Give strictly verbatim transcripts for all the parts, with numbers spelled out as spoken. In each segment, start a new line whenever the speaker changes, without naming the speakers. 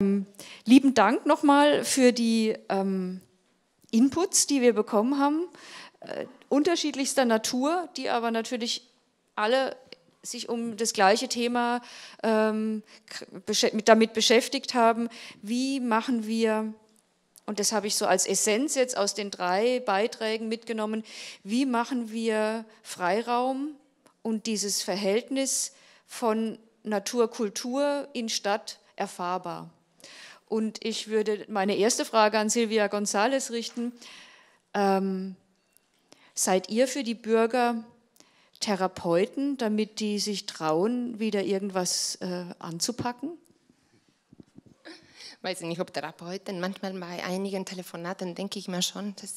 Lieben Dank nochmal für die ähm, Inputs, die wir bekommen haben, äh, unterschiedlichster Natur, die aber natürlich alle sich um das gleiche Thema ähm, damit beschäftigt haben. Wie machen wir, und das habe ich so als Essenz jetzt aus den drei Beiträgen mitgenommen, wie machen wir Freiraum und dieses Verhältnis von Natur-Kultur in Stadt erfahrbar? Und ich würde meine erste Frage an Silvia González richten. Ähm, seid ihr für die Bürger Therapeuten, damit die sich trauen, wieder irgendwas äh, anzupacken?
Ich weiß nicht, ob Therapeuten, manchmal bei einigen Telefonaten denke ich mir schon, dass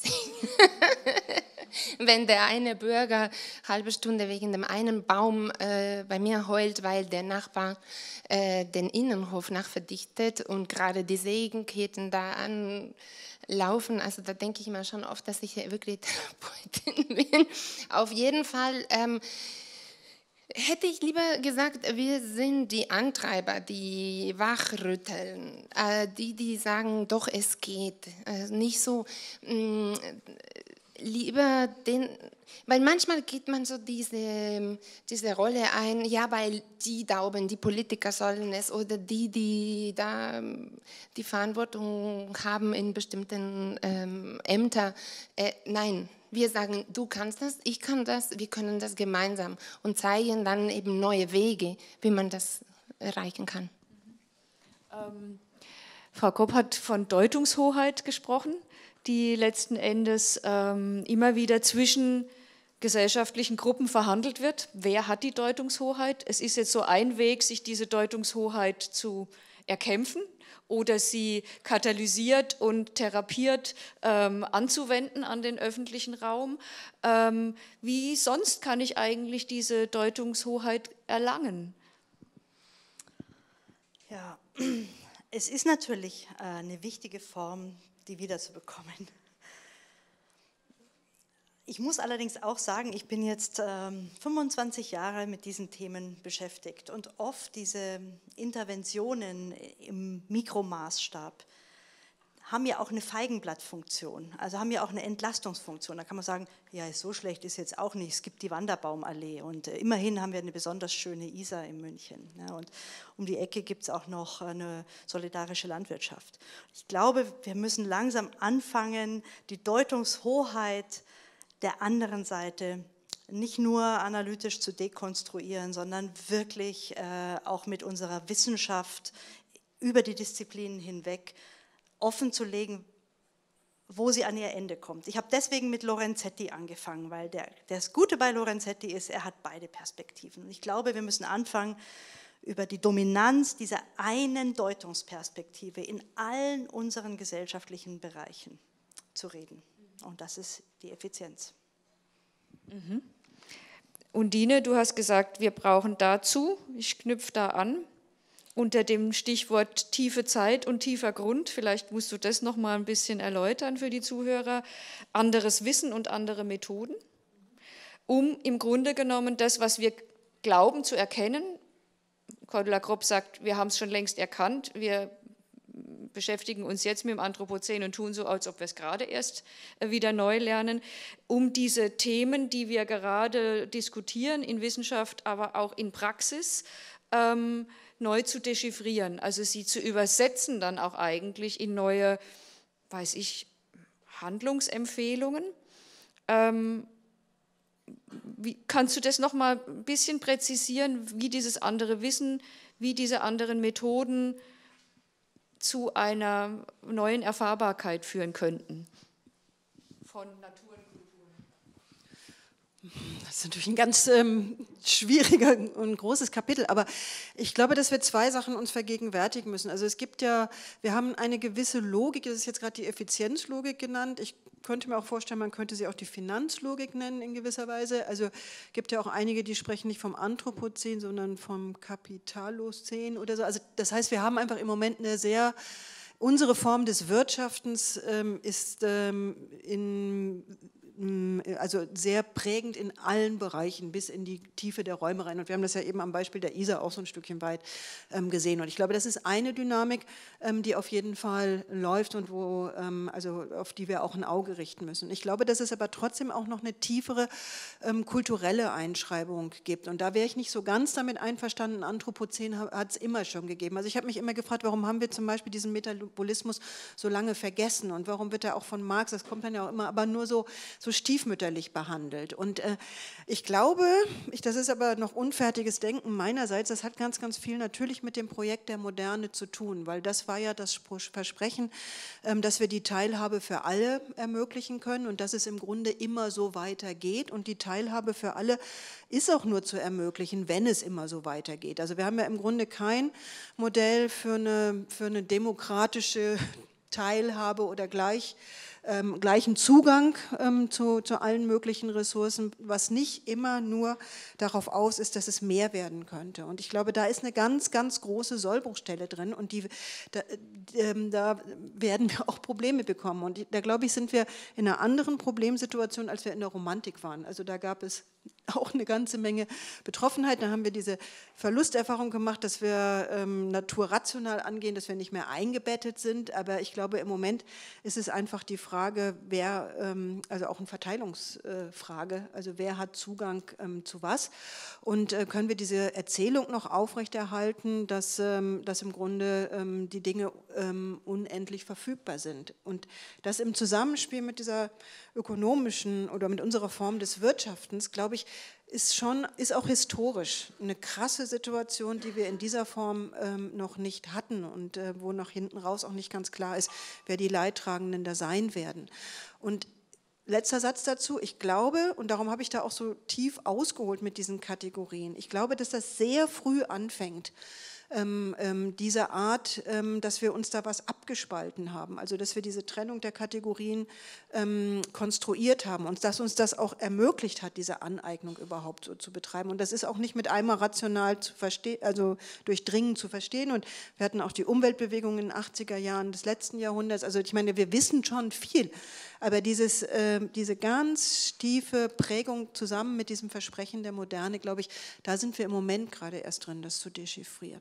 wenn der eine Bürger eine halbe Stunde wegen dem einen Baum äh, bei mir heult, weil der Nachbar äh, den Innenhof nachverdichtet und gerade die Sägenketten da anlaufen, also da denke ich mir schon oft, dass ich wirklich Therapeutin bin. Auf jeden Fall ähm, hätte ich lieber gesagt, wir sind die Antreiber, die wachrütteln, äh, die, die sagen, doch, es geht. Äh, nicht so, mh, lieber den, weil manchmal geht man so diese, diese Rolle ein, ja, weil die da oben, die Politiker sollen es oder die, die da die Verantwortung haben in bestimmten ähm, Ämtern. Äh, nein. Wir sagen, du kannst das, ich kann das, wir können das gemeinsam und zeigen dann eben neue Wege, wie man das erreichen kann.
Ähm, Frau Kopp hat von Deutungshoheit gesprochen, die letzten Endes ähm, immer wieder zwischen gesellschaftlichen Gruppen verhandelt wird. Wer hat die Deutungshoheit? Es ist jetzt so ein Weg, sich diese Deutungshoheit zu erkämpfen oder sie katalysiert und therapiert ähm, anzuwenden an den öffentlichen Raum. Ähm, wie sonst kann ich eigentlich diese Deutungshoheit erlangen?
Ja, es ist natürlich eine wichtige Form, die wiederzubekommen. Ich muss allerdings auch sagen, ich bin jetzt ähm, fünfundzwanzig Jahre mit diesen Themen beschäftigt und oft diese Interventionen im Mikromaßstab haben ja auch eine Feigenblattfunktion, also haben ja auch eine Entlastungsfunktion. Da kann man sagen, ja, so schlecht ist jetzt auch nicht, es gibt die Wanderbaumallee und äh, immerhin haben wir eine besonders schöne Isar in München. Ja, und um die Ecke gibt es auch noch eine solidarische Landwirtschaft. Ich glaube, wir müssen langsam anfangen, die Deutungshoheit der anderen Seite nicht nur analytisch zu dekonstruieren, sondern wirklich äh, auch mit unserer Wissenschaft über die Disziplinen hinweg offen zu legen, wo sie an ihr Ende kommt. Ich habe deswegen mit Lorenzetti angefangen, weil der, das Gute bei Lorenzetti ist, er hat beide Perspektiven. Und ich glaube, wir müssen anfangen, über die Dominanz dieser einen Deutungsperspektive in allen unseren gesellschaftlichen Bereichen zu reden. Und das ist die Effizienz.
Mhm. Undine, du hast gesagt, wir brauchen dazu, ich knüpfe da an, unter dem Stichwort tiefe Zeit und tiefer Grund, vielleicht musst du das noch mal ein bisschen erläutern für die Zuhörer, anderes Wissen und andere Methoden, um im Grunde genommen das, was wir glauben zu erkennen, Cordula Gropp sagt, wir haben es schon längst erkannt, wir beschäftigen uns jetzt mit dem Anthropozän und tun so, als ob wir es gerade erst wieder neu lernen, um diese Themen, die wir gerade diskutieren in Wissenschaft, aber auch in Praxis, ähm, neu zu dechiffrieren, also sie zu übersetzen dann auch eigentlich in neue, weiß ich, Handlungsempfehlungen. Ähm, wie, kannst du das noch mal ein bisschen präzisieren, wie dieses andere Wissen, wie diese anderen Methoden zu einer neuen Erfahrbarkeit führen könnten von Natur und Kultur?
Das ist natürlich ein ganz ähm, schwieriger und großes Kapitel, aber ich glaube, dass wir zwei Sachen uns vergegenwärtigen müssen. Also es gibt ja, wir haben eine gewisse Logik, das ist jetzt gerade die Effizienzlogik genannt, ich könnte mir auch vorstellen, man könnte sie auch die Finanzlogik nennen in gewisser Weise. Also es gibt ja auch einige, die sprechen nicht vom Anthropozän, sondern vom Kapitalozän oder so. Also das heißt, wir haben einfach im Moment eine sehr, unsere Form des Wirtschaftens ähm, ist ähm, in also sehr prägend in allen Bereichen bis in die Tiefe der Räume rein. Und wir haben das ja eben am Beispiel der Isar auch so ein Stückchen weit ähm, gesehen. Und ich glaube, das ist eine Dynamik, ähm, die auf jeden Fall läuft und wo, ähm, also auf die wir auch ein Auge richten müssen. Ich glaube, dass es aber trotzdem auch noch eine tiefere ähm, kulturelle Einschreibung gibt. Und da wäre ich nicht so ganz damit einverstanden. Anthropozän hat es immer schon gegeben. Also ich habe mich immer gefragt, warum haben wir zum Beispiel diesen Metabolismus so lange vergessen und warum wird er auch von Marx, das kommt dann ja auch immer, aber nur so, so stiefmütterlich behandelt. Und äh, ich glaube, ich, das ist aber noch unfertiges Denken meinerseits, das hat ganz, ganz viel natürlich mit dem Projekt der Moderne zu tun, weil das war ja das Versprechen, ähm, dass wir die Teilhabe für alle ermöglichen können und dass es im Grunde immer so weitergeht. Und die Teilhabe für alle ist auch nur zu ermöglichen, wenn es immer so weitergeht. Also wir haben ja im Grunde kein Modell für eine, für eine demokratische Teilhabe oder gleich, ähm, gleichen Zugang ähm, zu, zu allen möglichen Ressourcen, was nicht immer nur darauf aus ist, dass es mehr werden könnte. Und ich glaube, da ist eine ganz, ganz große Sollbruchstelle drin und die, da, ähm, da werden wir auch Probleme bekommen. Und da, glaube ich, sind wir in einer anderen Problemsituation, als wir in der Romantik waren. Also da gab es auch eine ganze Menge Betroffenheit. Da haben wir diese Verlusterfahrung gemacht, dass wir ähm, naturrational angehen, dass wir nicht mehr eingebettet sind. Aber ich glaube, im Moment ist es einfach die Frage, wer, ähm, also auch eine Verteilungsfrage, äh, also wer hat Zugang ähm, zu was. Und äh, können wir diese Erzählung noch aufrechterhalten, dass, ähm, dass im Grunde ähm, die Dinge ähm, unendlich verfügbar sind. Und das im Zusammenspiel mit dieser ökonomischen oder mit unserer Form des Wirtschaftens, glaube ich, ist schon, ist auch historisch eine krasse Situation, die wir in dieser Form ähm, noch nicht hatten und äh, wo nach hinten raus auch nicht ganz klar ist, wer die Leidtragenden da sein werden. Und letzter Satz dazu, ich glaube, und darum habe ich da auch so tief ausgeholt mit diesen Kategorien, ich glaube, dass das sehr früh anfängt, Ähm, ähm, diese Art, ähm, dass wir uns da was abgespalten haben, also dass wir diese Trennung der Kategorien ähm, konstruiert haben und dass uns das auch ermöglicht hat, diese Aneignung überhaupt so zu betreiben. Und das ist auch nicht mit einmal rational zu verstehen, also durchdringend zu verstehen. Und wir hatten auch die Umweltbewegung in den achtziger Jahren des letzten Jahrhunderts. Also ich meine, wir wissen schon viel, aber dieses, äh, diese ganz tiefe Prägung zusammen mit diesem Versprechen der Moderne, glaube ich, da sind wir im Moment gerade erst drin, das zu dechiffrieren.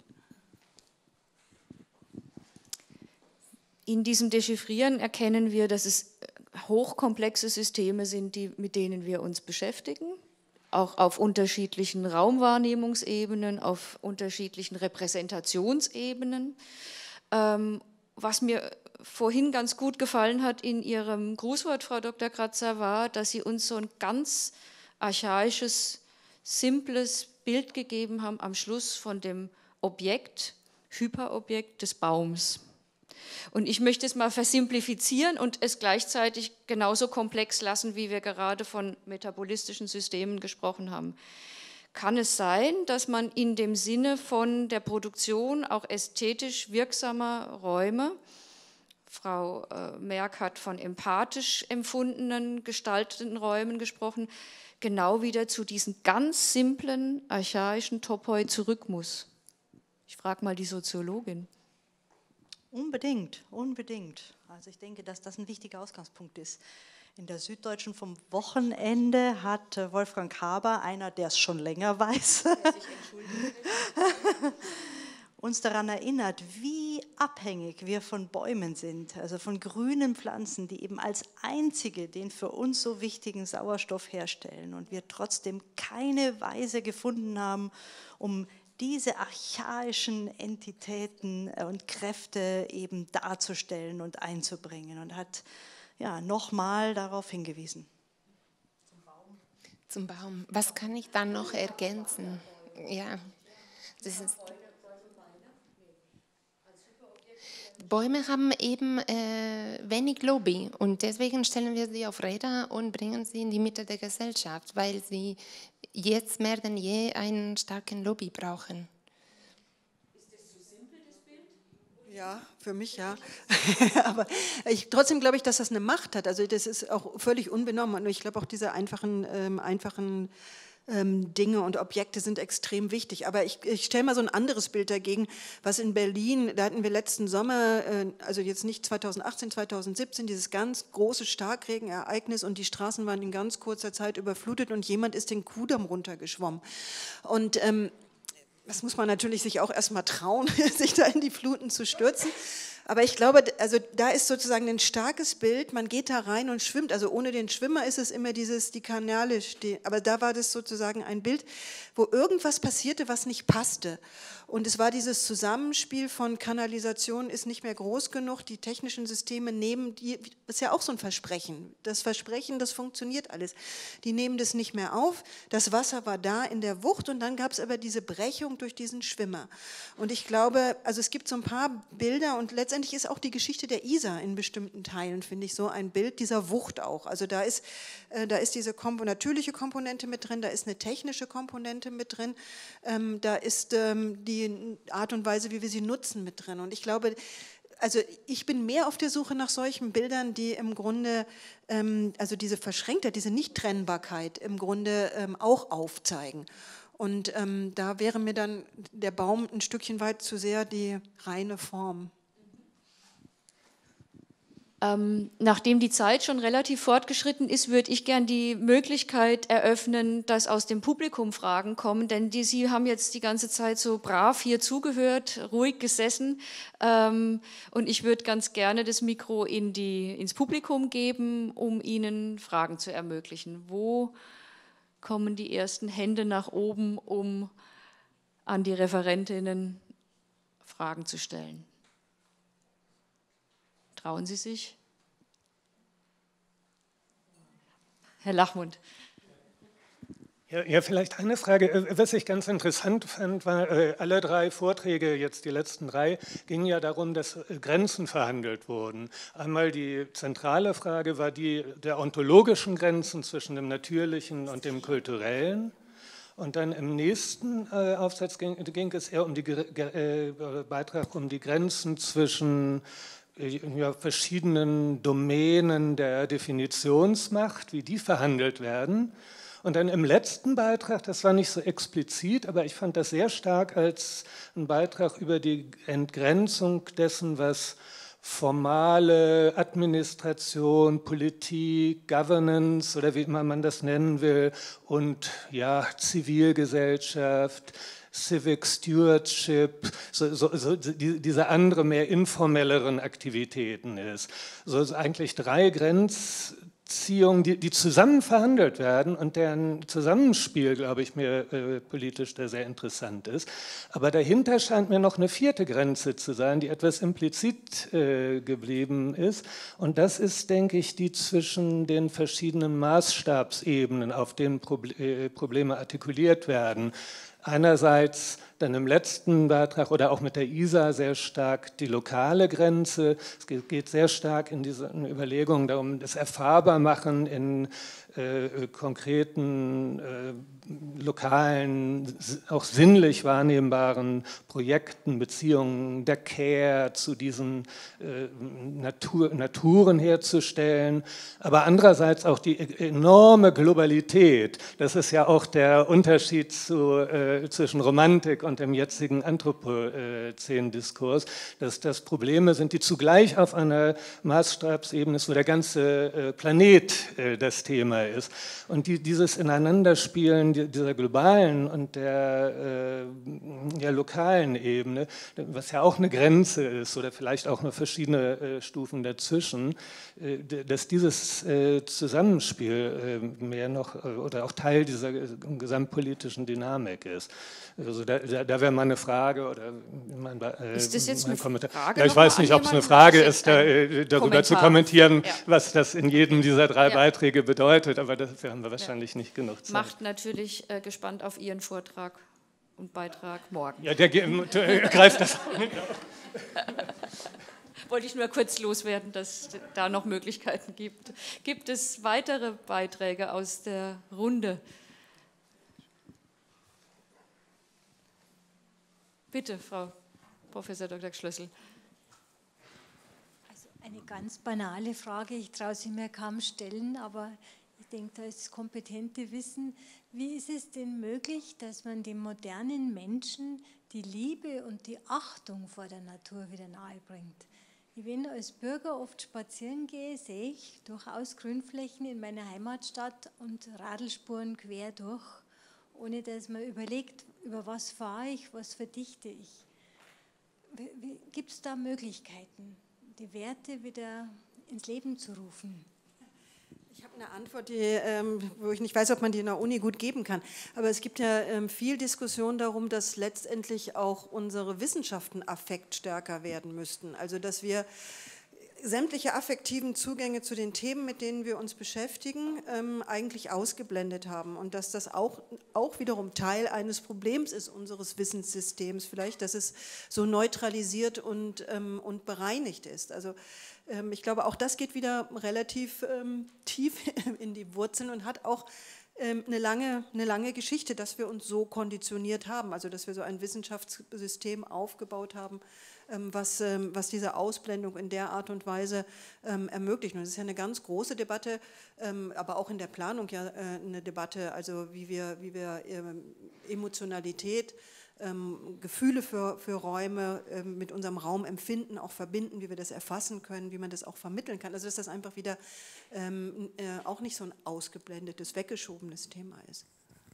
In diesem Dechiffrieren erkennen wir, dass es hochkomplexe Systeme sind, die, mit denen wir uns beschäftigen, auch auf unterschiedlichen Raumwahrnehmungsebenen, auf unterschiedlichen Repräsentationsebenen. Ähm, was mir vorhin ganz gut gefallen hat in Ihrem Grußwort, Frau Doktor Kratzer, war, dass Sie uns so ein ganz archaisches, simples Bild gegeben haben am Schluss von dem Objekt, Hyperobjekt des Baums. Und ich möchte es mal versimplifizieren und es gleichzeitig genauso komplex lassen, wie wir gerade von metabolistischen Systemen gesprochen haben. Kann es sein, dass man in dem Sinne von der Produktion auch ästhetisch wirksamer Räume, Frau Merck hat von empathisch empfundenen, gestalteten Räumen gesprochen, genau wieder zu diesen ganz simplen, archaischen Topoi zurück muss? Ich frage mal die Soziologin.
Unbedingt, unbedingt. Also ich denke, dass das ein wichtiger Ausgangspunkt ist. In der Süddeutschen vom Wochenende hat Wolfgang Haber, einer, der es schon länger weiß, uns daran erinnert, wie abhängig wir von Bäumen sind, also von grünen Pflanzen, die eben als einzige den für uns so wichtigen Sauerstoff herstellen und wir trotzdem keine Weise gefunden haben, um diese archaischen Entitäten und Kräfte eben darzustellen und einzubringen und hat ja nochmal darauf hingewiesen.
Zum Baum. Zum Baum. Was kann ich dann noch ergänzen? Ja, das ist Bäume haben eben äh, wenig Lobby und deswegen stellen wir sie auf Räder und bringen sie in die Mitte der Gesellschaft, weil sie jetzt mehr denn je einen starken Lobby brauchen.
Ist das zu simpel, das Bild?
Ja, für mich ja. Aber ich, trotzdem glaube ich, dass das eine Macht hat. Also das ist auch völlig unbenommen. Und ich glaube auch diese einfachen, ähm, einfachen Dinge und Objekte sind extrem wichtig. Aber ich, ich stelle mal so ein anderes Bild dagegen, was in Berlin, da hatten wir letzten Sommer, also jetzt nicht zweitausendachtzehn, zweitausendsiebzehn, dieses ganz große Starkregenereignis und die Straßen waren in ganz kurzer Zeit überflutet und jemand ist den Kudamm runtergeschwommen. Und ähm, das muss man natürlich sich auch erstmal trauen, sich da in die Fluten zu stürzen. Aber ich glaube, also da ist sozusagen ein starkes Bild, man geht da rein und schwimmt, also ohne den Schwimmer ist es immer dieses, die Kanäle stehen, aber da war das sozusagen ein Bild, wo irgendwas passierte, was nicht passte. Und es war dieses Zusammenspiel von Kanalisation ist nicht mehr groß genug, die technischen Systeme nehmen, die, das ist ja auch so ein Versprechen, das Versprechen, das funktioniert alles, die nehmen das nicht mehr auf, das Wasser war da in der Wucht und dann gab es aber diese Brechung durch diesen Schwimmer. Und ich glaube, also es gibt so ein paar Bilder und letztendlich ist auch die Geschichte der Isar in bestimmten Teilen, finde ich, so ein Bild dieser Wucht auch. Also da ist, äh, da ist diese Komp- natürliche Komponente mit drin, da ist eine technische Komponente mit drin, ähm, da ist ähm, die Art und Weise, wie wir sie nutzen, mit drin. Und ich glaube, also ich bin mehr auf der Suche nach solchen Bildern, die im Grunde, ähm, also diese Verschränktheit, diese Nichttrennbarkeit im Grunde ähm, auch aufzeigen. Und ähm, da wäre mir dann der Baum ein Stückchen weit zu sehr die reine Form.
Ähm, nachdem die Zeit schon relativ fortgeschritten ist, würde ich gern die Möglichkeit eröffnen, dass aus dem Publikum Fragen kommen, denn die, Sie haben jetzt die ganze Zeit so brav hier zugehört, ruhig gesessen ähm, und ich würde ganz gerne das Mikro in die, ins Publikum geben, um Ihnen Fragen zu ermöglichen. Wo kommen die ersten Hände nach oben, um an die Referentinnen Fragen zu stellen? Trauen Sie sich? Herr Lachmund.
Ja, ja, vielleicht eine Frage. Was ich ganz interessant fand, war, alle drei Vorträge, jetzt die letzten drei, gingen ja darum, dass Grenzen verhandelt wurden. Einmal die zentrale Frage war die der ontologischen Grenzen zwischen dem Natürlichen und dem Kulturellen. Und dann im nächsten äh, Aufsatz ging, ging es eher um die äh, Beitrag um die Grenzen zwischen äh, ja, verschiedenen Domänen der Definitionsmacht, wie die verhandelt werden. Und dann im letzten Beitrag, das war nicht so explizit, aber ich fand das sehr stark als ein Beitrag über die Entgrenzung dessen, was formale Administration, Politik, Governance oder wie immer man das nennen will und ja, Zivilgesellschaft, Civic Stewardship, so, so, so die, diese andere mehr informelleren Aktivitäten ist. So ist eigentlich drei Grenzziehungen, die, die zusammen verhandelt werden und deren Zusammenspiel, glaube ich, mir äh, politisch da sehr interessant ist. Aber dahinter scheint mir noch eine vierte Grenze zu sein, die etwas implizit äh, geblieben ist. Und das ist, denke ich, die zwischen den verschiedenen Maßstabsebenen, auf denen Proble- äh, Probleme artikuliert werden. Einerseits dann im letzten Beitrag oder auch mit der Isar sehr stark die lokale Grenze. Es geht sehr stark in diesen Überlegungen darum, das Erfahrbarmachen in äh, konkreten, äh, lokalen, auch sinnlich wahrnehmbaren Projekten, Beziehungen der Care zu diesen äh, Natur, Naturen herzustellen, aber andererseits auch die enorme Globalität. Das ist ja auch der Unterschied zu, äh, zwischen Romantik und dem jetzigen Anthropozän-Diskurs, dass das Probleme sind, die zugleich auf einer Maßstabsebene ist, wo der ganze äh, Planet äh, das Thema ist. Und die, dieses Ineinanderspielen dieser globalen und der, äh, der lokalen Ebene, was ja auch eine Grenze ist oder vielleicht auch noch verschiedene äh, Stufen dazwischen, äh, dass dieses äh, Zusammenspiel äh, mehr noch äh, oder auch Teil dieser gesamtpolitischen Dynamik ist. Also da, da, da wäre meine Frage oder mein, äh,
ist das jetzt
mein
eine
Kommentar.
Frage?
Ja, ich weiß nicht, ob es eine Frage ist, da, äh, darüber
Kommentar.
zu kommentieren,
Ja.
was das in jedem dieser drei
Ja.
Beiträge bedeutet, aber dafür haben wir wahrscheinlich ja. nicht genug Zeit.
Macht natürlich äh, gespannt auf Ihren Vortrag und Beitrag morgen.
Ja, der, der greift das.
Wollte ich nur kurz loswerden, dass es da noch Möglichkeiten gibt. Gibt es weitere Beiträge aus der Runde? Bitte, Frau Professor Doktor Schlössl.
Also eine ganz banale Frage, ich traue sie mir kaum stellen, aber Ich denke, da ist das kompetente Wissen. Wie ist es denn möglich, dass man dem modernen Menschen die Liebe und die Achtung vor der Natur wieder nahe bringt? Wenn ich als Bürger oft spazieren gehe, sehe ich durchaus Grünflächen in meiner Heimatstadt und Radelspuren quer durch, ohne dass man überlegt, über was fahre ich, was verdichte ich. Gibt es da Möglichkeiten, die Werte wieder ins Leben zu rufen?
Ich habe eine Antwort, die, ähm, wo ich nicht weiß, ob man die in der Uni gut geben kann. Aber es gibt ja ähm, viel Diskussion darum, dass letztendlich auch unsere Wissenschaften affektstärker werden müssten. Also dass wir sämtliche affektiven Zugänge zu den Themen, mit denen wir uns beschäftigen, ähm, eigentlich ausgeblendet haben. Und dass das auch, auch wiederum Teil eines Problems ist unseres Wissenssystems vielleicht, dass es so neutralisiert und, ähm, und bereinigt ist. Also ähm, ich glaube, auch das geht wieder relativ ähm, tief in die Wurzeln und hat auch ähm, eine lange, eine lange Geschichte, dass wir uns so konditioniert haben, also dass wir so ein Wissenschaftssystem aufgebaut haben, Was, was diese Ausblendung in der Art und Weise ähm, ermöglicht. Und das ist ja eine ganz große Debatte, ähm, aber auch in der Planung ja äh, eine Debatte, also wie wir, wie wir ähm, Emotionalität, ähm, Gefühle für, für Räume ähm, mit unserem Raum empfinden, auch verbinden, wie wir das erfassen können, wie man das auch vermitteln kann. Also dass das einfach wieder ähm, äh, auch nicht so ein ausgeblendetes, weggeschobenes Thema ist.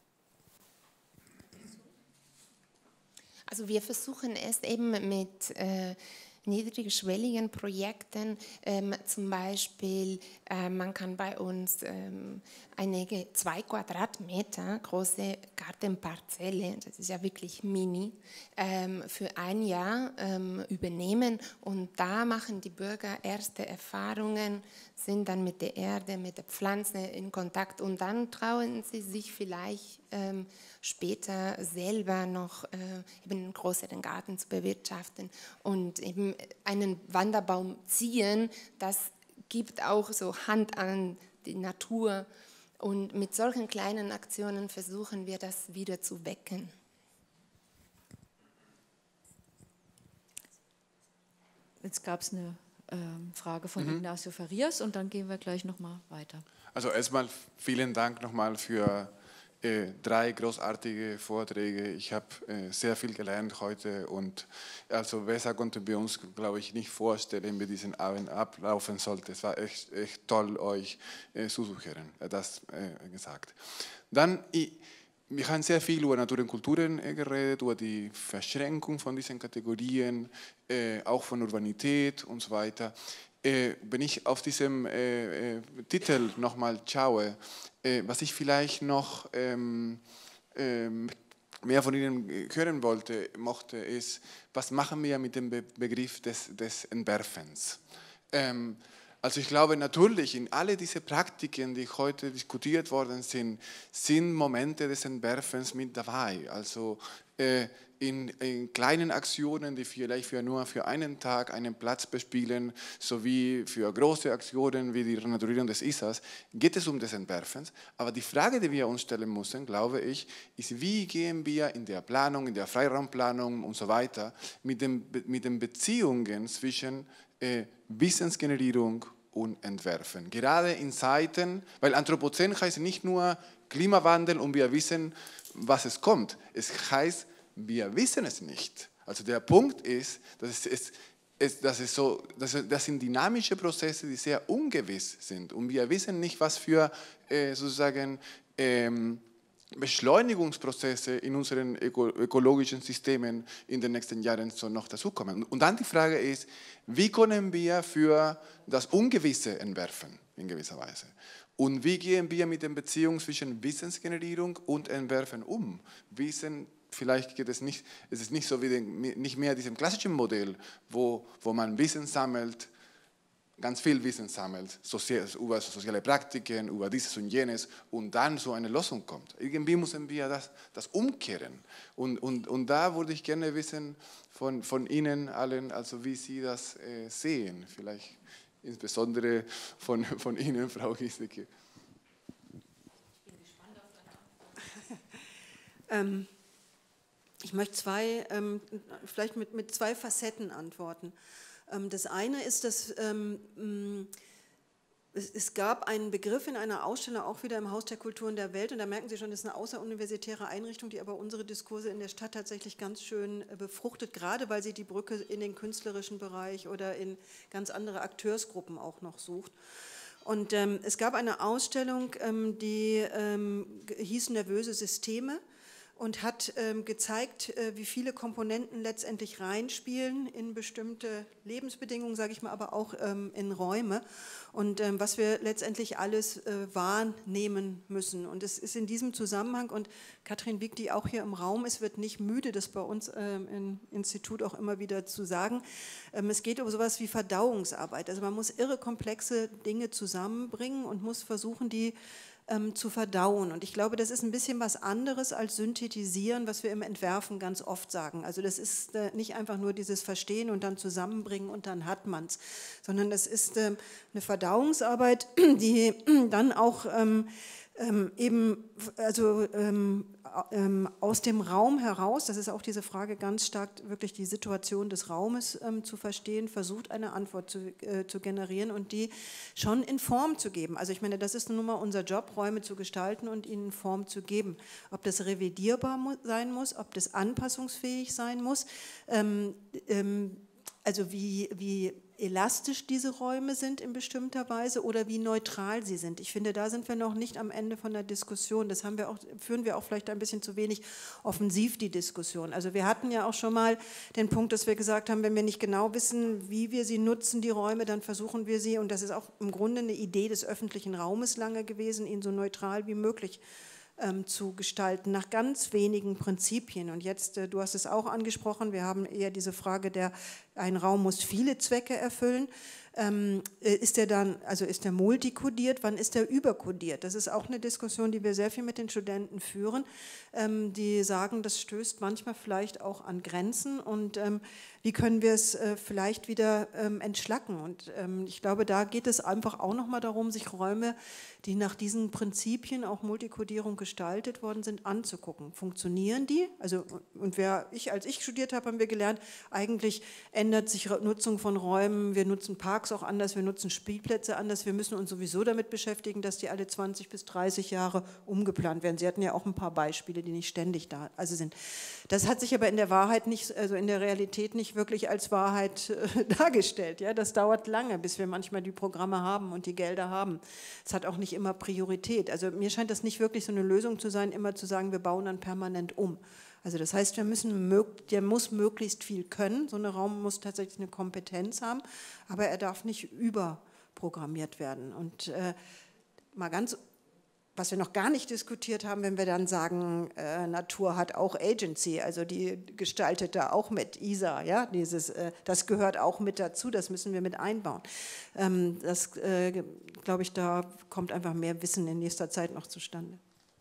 Also wir versuchen es eben mit äh, niedrigschwelligen Projekten, ähm, zum Beispiel, äh, man kann bei uns ähm, einige zwei Quadratmeter große Gartenparzelle, das ist ja wirklich mini, ähm, für ein Jahr ähm, übernehmen und da machen die Bürger erste Erfahrungen, sind dann mit der Erde, mit der Pflanze in Kontakt und dann trauen sie sich vielleicht ähm, später selber noch äh, eben einen größeren Garten zu bewirtschaften und eben einen Wanderbaum ziehen, das gibt auch so Hand an die Natur und mit solchen kleinen Aktionen versuchen wir das wieder zu wecken.
Jetzt gab es eine ähm, Frage von mhm. Ignacio Farias und dann gehen wir gleich nochmal weiter.
Also erstmal vielen Dank nochmal für Äh, drei großartige Vorträge. Ich habe äh, sehr viel gelernt heute und also besser konnten wir uns, glaube ich, nicht vorstellen, wie diesen Abend ablaufen sollte. Es war echt, echt toll, euch äh, zuzuhören, das äh, gesagt. Dann, ich, wir haben sehr viel über Natur und Kulturen äh, geredet, über die Verschränkung von diesen Kategorien, äh, auch von Urbanität und so weiter. Äh, wenn ich auf diesem äh, äh, Titel nochmal schaue, äh, was ich vielleicht noch ähm, ähm, mehr von Ihnen hören wollte, mochte, ist, was machen wir mit dem Be Begriff des, des Entwerfens? Ähm, also ich glaube natürlich, in alle diese Praktiken, die heute diskutiert worden sind, sind Momente des Entwerfens mit dabei. Also äh, In, in kleinen Aktionen, die vielleicht für nur für einen Tag einen Platz bespielen, sowie für große Aktionen wie die Renaturierung des Isars, geht es um das Entwerfens. Aber die Frage, die wir uns stellen müssen, glaube ich, ist, wie gehen wir in der Planung, in der Freiraumplanung und so weiter mit, dem, mit den Beziehungen zwischen äh, Wissensgenerierung und Entwerfen. Gerade in Zeiten, weil Anthropozän heißt nicht nur Klimawandel und wir wissen, was es kommt. Es heißt, wir wissen es nicht. Also der Punkt ist, dass es, es, dass es so, dass es, das sind dynamische Prozesse, die sehr ungewiss sind. Und wir wissen nicht, was für äh, sozusagen ähm, Beschleunigungsprozesse in unseren öko ökologischen Systemen in den nächsten Jahren so noch dazukommen. Und dann die Frage ist, wie können wir für das Ungewisse entwerfen, in gewisser Weise? Und wie gehen wir mit der Beziehung zwischen Wissensgenerierung und Entwerfen um? Wissen Vielleicht geht es nicht, es ist nicht so wie den, nicht mehr diesem klassischen Modell, wo, wo man Wissen sammelt, ganz viel Wissen sammelt, sozial, über soziale Praktiken, über dieses und jenes und dann so eine Lösung kommt. Irgendwie müssen wir das, das umkehren. Und, und, und da würde ich gerne wissen von, von Ihnen allen, also wie Sie das äh, sehen. Vielleicht insbesondere von, von Ihnen, Frau Giesecke.
Ich bin gespannt auf deine ähm. Ich möchte zwei, ähm, vielleicht mit, mit zwei Facetten antworten. Ähm, das eine ist, dass ähm, es, es gab einen Begriff in einer Ausstellung, auch wieder im Haus der Kulturen der Welt, und da merken Sie schon, das ist eine außeruniversitäre Einrichtung, die aber unsere Diskurse in der Stadt tatsächlich ganz schön befruchtet, gerade weil sie die Brücke in den künstlerischen Bereich oder in ganz andere Akteursgruppen auch noch sucht. Und ähm, es gab eine Ausstellung, ähm, die ähm, hieß Nervöse Systeme, und hat ähm, gezeigt, äh, wie viele Komponenten letztendlich reinspielen in bestimmte Lebensbedingungen, sage ich mal, aber auch ähm, in Räume, und ähm, was wir letztendlich alles äh, wahrnehmen müssen. Und es ist in diesem Zusammenhang, und Katrin Wieck, die auch hier im Raum ist, wird nicht müde, das bei uns ähm, im Institut auch immer wieder zu sagen, ähm, es geht um sowas wie Verdauungsarbeit. Also man muss irre komplexe Dinge zusammenbringen und muss versuchen, die zu verdauen. Und ich glaube, das ist ein bisschen was anderes als synthetisieren, was wir im Entwerfen ganz oft sagen. Also das ist nicht einfach nur dieses Verstehen und dann zusammenbringen und dann hat man es, sondern das ist eine Verdauungsarbeit, die dann auch ähm, ähm, eben also ähm, ähm, aus dem Raum heraus, das ist auch diese Frage ganz stark, wirklich die Situation des Raumes ähm, zu verstehen, versucht eine Antwort zu, äh, zu generieren und die schon in Form zu geben. Also ich meine, das ist nun mal unser Job, Räume zu gestalten und ihnen Form zu geben. Ob das revidierbar mu- sein muss, ob das anpassungsfähig sein muss, ähm, ähm, also wie, wie elastisch diese Räume sind in bestimmter Weise oder wie neutral sie sind. Ich finde, da sind wir noch nicht am Ende von der Diskussion. Das haben wir auch, führen wir auch vielleicht ein bisschen zu wenig offensiv, die Diskussion. Also wir hatten ja auch schon mal den Punkt, dass wir gesagt haben, wenn wir nicht genau wissen, wie wir sie nutzen, die Räume, dann versuchen wir sie, und das ist auch im Grunde eine Idee des öffentlichen Raumes lange gewesen, ihn so neutral wie möglich zu gestalten, nach ganz wenigen Prinzipien. Und jetzt, du hast es auch angesprochen, wir haben eher diese Frage der, ein Raum muss viele Zwecke erfüllen. Ähm, ist der dann, also ist der multikodiert, wann ist der überkodiert? Das ist auch eine Diskussion, die wir sehr viel mit den Studenten führen, ähm, die sagen, das stößt manchmal vielleicht auch an Grenzen, und ähm, wie können wir es äh, vielleicht wieder ähm, entschlacken? Und ähm, ich glaube, da geht es einfach auch nochmal darum, sich Räume, die nach diesen Prinzipien auch Multikodierung gestaltet worden sind, anzugucken. Funktionieren die? Also, und wer, ich, als ich studiert habe, haben wir gelernt, eigentlich ändert sich Nutzung von Räumen, wir nutzen Parks auch anders, wir nutzen Spielplätze anders, wir müssen uns sowieso damit beschäftigen, dass die alle zwanzig bis dreißig Jahre umgeplant werden. Sie hatten ja auch ein paar Beispiele, die nicht ständig da also sind. Das hat sich aber in der Wahrheit nicht, also in der Realität nicht wirklich als Wahrheit äh, dargestellt. Ja? Das dauert lange, bis wir manchmal die Programme haben und die Gelder haben. Es hat auch nicht immer Priorität. Also mir scheint das nicht wirklich so eine Lösung zu sein, immer zu sagen, wir bauen dann permanent um. Also das heißt, wir müssen, der muss möglichst viel können, so ein Raum muss tatsächlich eine Kompetenz haben, aber er darf nicht überprogrammiert werden. Und äh, mal ganz, was wir noch gar nicht diskutiert haben, wenn wir dann sagen, äh, Natur hat auch Agency, also die gestaltet da auch mit, I S A, ja, dieses, äh, das gehört auch mit dazu, das müssen wir mit einbauen. Ähm, das, äh, glaube ich, da kommt einfach mehr Wissen in nächster Zeit noch zustande.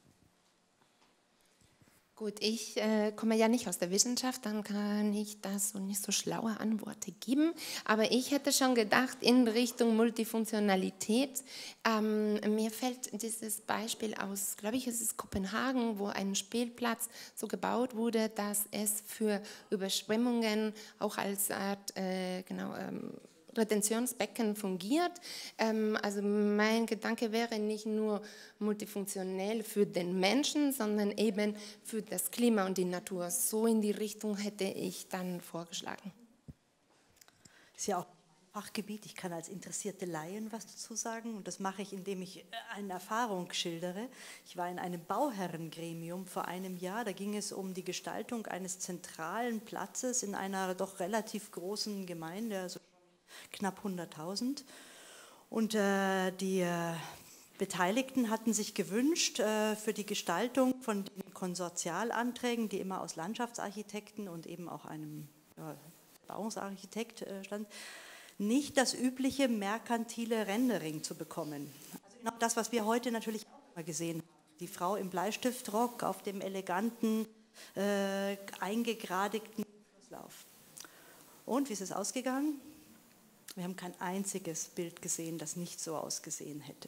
Gut, ich äh, komme ja nicht aus der Wissenschaft, dann kann ich das so nicht so schlaue Antworten geben. Aber ich hätte schon gedacht in Richtung Multifunktionalität. Ähm, mir fällt dieses Beispiel aus, glaube ich, es ist Kopenhagen, wo ein Spielplatz so gebaut wurde, dass es für Überschwemmungen auch als Art, äh, genau, ähm, Retentionsbecken fungiert. Ähm, also mein Gedanke wäre nicht nur multifunktionell für den Menschen, sondern eben für das Klima und die Natur. So in die Richtung hätte ich dann vorgeschlagen.
Das ist ja auch ein Fachgebiet. Ich kann als interessierte Laien was dazu sagen. Und das mache ich, indem ich eine Erfahrung schildere. Ich war in einem Bauherrengremium vor einem Jahr. Da ging es um die Gestaltung eines zentralen Platzes in einer doch relativ großen Gemeinde, also knapp hunderttausend. Und äh, die äh, Beteiligten hatten sich gewünscht, äh, für die Gestaltung von den Konsortialanträgen, die immer aus Landschaftsarchitekten und eben auch einem ja, Bauungsarchitekt äh, stand, nicht das übliche merkantile Rendering zu bekommen. Also genau das, was wir heute natürlich auch mal gesehen haben. Die Frau im Bleistiftrock auf dem eleganten, äh, eingegradigten Flusslauf. Und wie ist es ausgegangen? Wir haben kein einziges Bild gesehen, das nicht so ausgesehen hätte.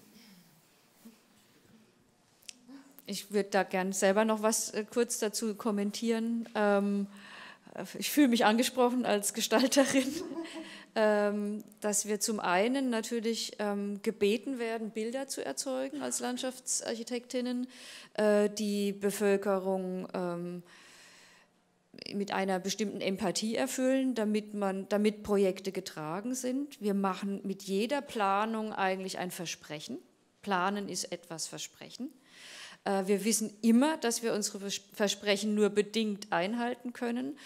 Ich würde da gern selber noch was äh, kurz dazu kommentieren. Ähm, ich fühle mich angesprochen als Gestalterin. ähm, dass wir zum einen natürlich ähm, gebeten werden, Bilder zu erzeugen als Landschaftsarchitektinnen, äh, die Bevölkerung ähm, mit einer bestimmten Empathie erfüllen, damit, man, damit Projekte getragen sind. Wir machen mit jeder Planung eigentlich ein Versprechen. Planen ist etwas Versprechen. Wir wissen immer, dass wir unsere Versprechen nur bedingt einhalten können.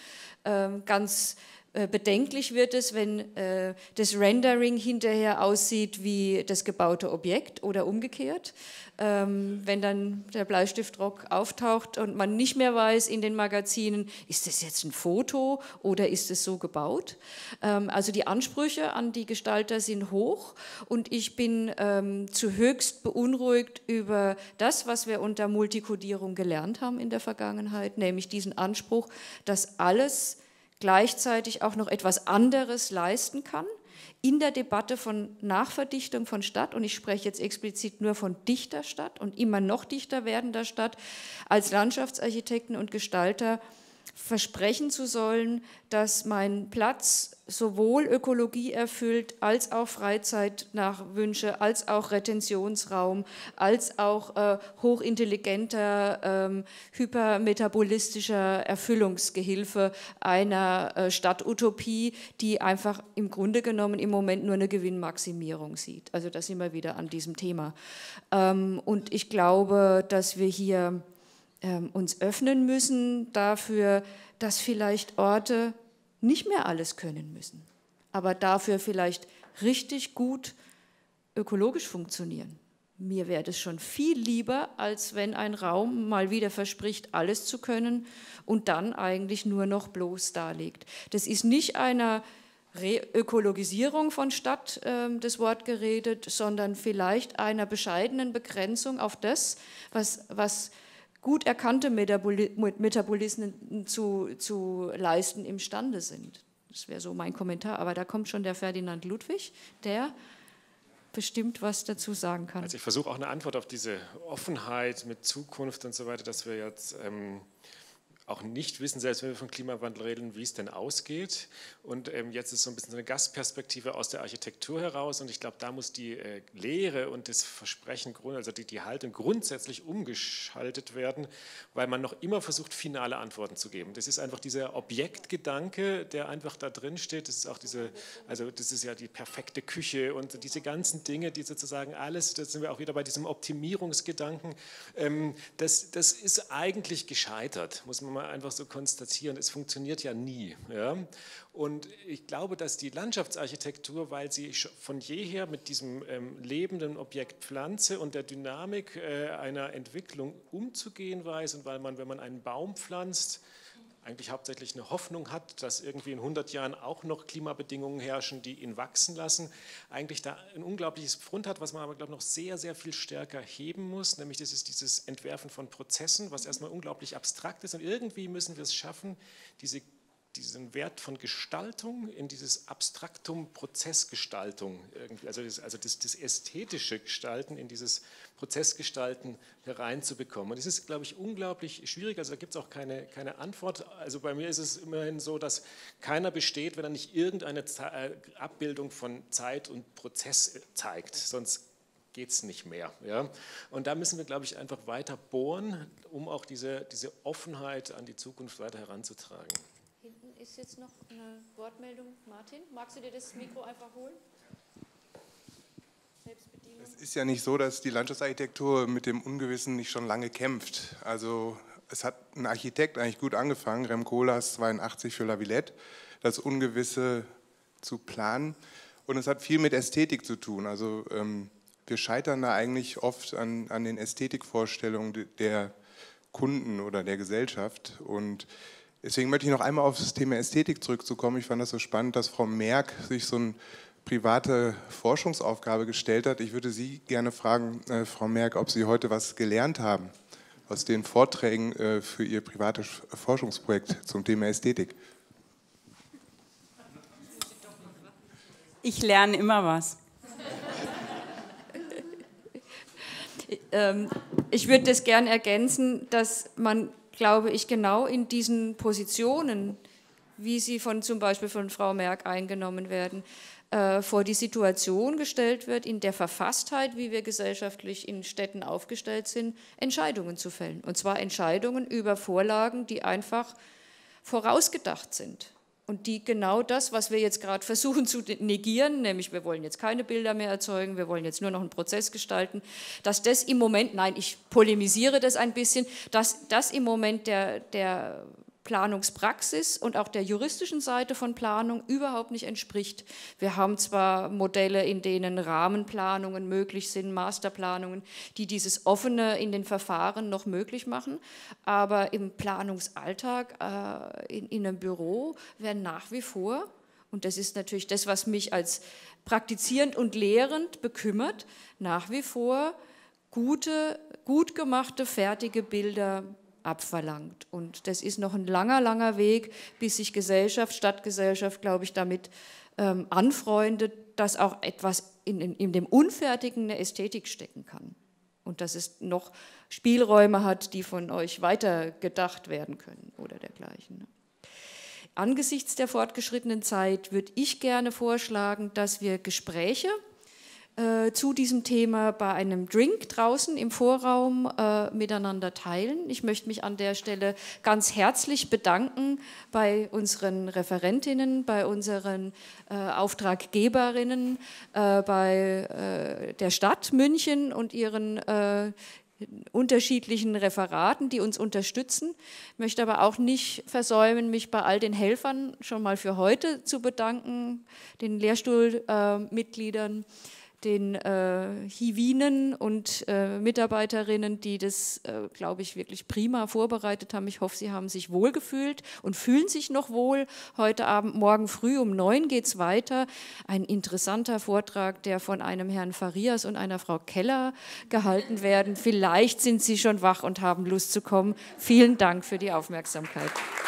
Ganz bedenklich wird es, wenn das Rendering hinterher aussieht wie das gebaute Objekt oder umgekehrt. Wenn dann der Bleistiftrock auftaucht und man nicht mehr weiß in den Magazinen, ist das jetzt ein Foto oder ist es so gebaut? Also die Ansprüche an die Gestalter sind hoch und ich bin zu höchst beunruhigt über das, was wir unter Multikodierung gelernt haben in der Vergangenheit, nämlich diesen Anspruch, dass alles gleichzeitig auch noch etwas anderes leisten kann. In der Debatte von Nachverdichtung von Stadt, und ich spreche jetzt explizit nur von dichter Stadt und immer noch dichter werdender Stadt, als Landschaftsarchitekten und Gestalter versprechen zu sollen, dass mein Platz sowohl Ökologie erfüllt, als auch Freizeitnachwünsche, als auch Retentionsraum, als auch äh, hochintelligenter, ähm, hypermetabolistischer Erfüllungsgehilfe einer äh, Stadtutopie, die einfach im Grunde genommen im Moment nur eine Gewinnmaximierung sieht. Also da sind wir wieder an diesem Thema. Ähm, und ich glaube, dass wir hier ähm, uns öffnen müssen dafür, dass vielleicht Orte nicht mehr alles können müssen, aber dafür vielleicht richtig gut ökologisch funktionieren. Mir wäre das schon viel lieber, als wenn ein Raum mal wieder verspricht, alles zu können und dann eigentlich nur noch bloß darlegt. Das ist nicht einer Reökologisierung von Stadt, äh, das Wort geredet, sondern vielleicht einer bescheidenen Begrenzung auf das, was, was gut erkannte Metabolismen zu, zu leisten imstande sind. Das wäre so mein Kommentar. Aber da kommt schon der Ferdinand Ludwig, der bestimmt was dazu sagen kann.
Also ich versuche auch eine Antwort auf diese Offenheit mit Zukunft und so weiter, dass wir jetzt ähm, auch nicht wissen, selbst wenn wir von Klimawandel reden, wie es denn ausgeht. Und ähm, jetzt ist so ein bisschen so eine Gastperspektive aus der Architektur heraus. Und ich glaube, da muss die äh, Lehre und das Versprechen, also die, die Haltung grundsätzlich umgeschaltet werden, weil man noch immer versucht, finale Antworten zu geben. Das ist einfach dieser Objektgedanke, der einfach da drin steht. Das ist auch diese, also das ist ja die perfekte Küche und diese ganzen Dinge, die sozusagen alles, da sind wir auch wieder bei diesem Optimierungsgedanken. Ähm, das, das ist eigentlich gescheitert, muss man mal einfach so konstatieren, es funktioniert ja nie. Ja? Und ich glaube, dass die Landschaftsarchitektur, weil sie von jeher mit diesem ähm, lebenden Objekt Pflanze und der Dynamik äh, einer Entwicklung umzugehen weiß und weil man, wenn man einen Baum pflanzt, eigentlich hauptsächlich eine Hoffnung hat, dass irgendwie in hundert Jahren auch noch Klimabedingungen herrschen, die ihn wachsen lassen, eigentlich da ein unglaubliches Pfund hat, was man aber, glaube ich, noch sehr, sehr viel stärker heben muss, nämlich das ist dieses Entwerfen von Prozessen, was erstmal unglaublich abstrakt ist und irgendwie müssen wir es schaffen, diese diesen Wert von Gestaltung in dieses Abstraktum Prozessgestaltung, irgendwie, also, das, also das, das ästhetische Gestalten in dieses Prozessgestalten hereinzubekommen. Und das ist, glaube ich, unglaublich schwierig, also da gibt es auch keine, keine Antwort. Also bei mir ist es immerhin so, dass keiner besteht, wenn er nicht irgendeine Abbildung von Zeit und Prozess zeigt, sonst geht es nicht mehr. Ja? Und da müssen wir, glaube ich, einfach weiter bohren, um auch diese, diese Offenheit an die Zukunft weiter heranzutragen.
Hinten ist jetzt noch eine Wortmeldung. Martin, magst du dir das Mikro einfach holen? Selbstbedienung.
Es ist ja nicht so, dass die Landschaftsarchitektur mit dem Ungewissen nicht schon lange kämpft. Also es hat ein Architekt eigentlich gut angefangen, Rem Koolhaas zweiundachtzig für La Villette, das Ungewisse zu planen. Und es hat viel mit Ästhetik zu tun. Also ähm, wir scheitern da eigentlich oft an, an den Ästhetikvorstellungen der Kunden oder der Gesellschaft. Und deswegen möchte ich noch einmal auf das Thema Ästhetik zurückzukommen. Ich fand das so spannend, dass Frau Merck sich so eine private Forschungsaufgabe gestellt hat. Ich würde Sie gerne fragen, äh, Frau Merck, ob Sie heute was gelernt haben aus den Vorträgen äh, für Ihr privates Forschungsprojekt zum Thema Ästhetik.
Ich lerne immer was.
Ich würde das gerne ergänzen, dass man, glaube ich, genau in diesen Positionen, wie sie von, zum Beispiel von Frau Merck eingenommen werden, äh, vor die Situation gestellt wird, in der Verfasstheit, wie wir gesellschaftlich in Städten aufgestellt sind, Entscheidungen zu fällen. Und zwar Entscheidungen über Vorlagen, die einfach vorausgedacht sind. Und die genau das, was wir jetzt gerade versuchen zu negieren, nämlich wir wollen jetzt keine Bilder mehr erzeugen, wir wollen jetzt nur noch einen Prozess gestalten, dass das im Moment, nein, ich polemisiere das ein bisschen, dass das im Moment der, der Planungspraxis und auch der juristischen Seite von Planung überhaupt nicht entspricht. Wir haben zwar Modelle, in denen Rahmenplanungen möglich sind, Masterplanungen, die dieses Offene in den Verfahren noch möglich machen, aber im Planungsalltag äh, in, in einem Büro werden nach wie vor, und das ist natürlich das, was mich als praktizierend und lehrend bekümmert, nach wie vor gute, gut gemachte, fertige Bilder abverlangt. Und das ist noch ein langer, langer Weg, bis sich Gesellschaft, Stadtgesellschaft, glaube ich, damit ähm, anfreundet, dass auch etwas in, in, in dem Unfertigen eine Ästhetik stecken kann. Und dass es noch Spielräume hat, die von euch weitergedacht werden können oder dergleichen. Angesichts der fortgeschrittenen Zeit würde ich gerne vorschlagen, dass wir Gespräche zu diesem Thema bei einem Drink draußen im Vorraum äh, miteinander teilen. Ich möchte mich an der Stelle ganz herzlich bedanken bei unseren Referentinnen, bei unseren äh, Auftraggeberinnen, äh, bei äh, der Stadt München und ihren äh, unterschiedlichen Referaten, die uns unterstützen. Ich möchte aber auch nicht versäumen, mich bei all den Helfern schon mal für heute zu bedanken, den Lehrstuhlmitgliedern, äh, den äh, Hivinen und äh, Mitarbeiterinnen, die das, äh, glaube ich, wirklich prima vorbereitet haben. Ich hoffe, Sie haben sich wohlgefühlt und fühlen sich noch wohl. Heute Abend, morgen früh um neun geht es weiter. Ein interessanter Vortrag, der von einem Herrn Farias und einer Frau Keller gehalten werden. Vielleicht sind Sie schon wach und haben Lust zu kommen. Vielen Dank für die Aufmerksamkeit.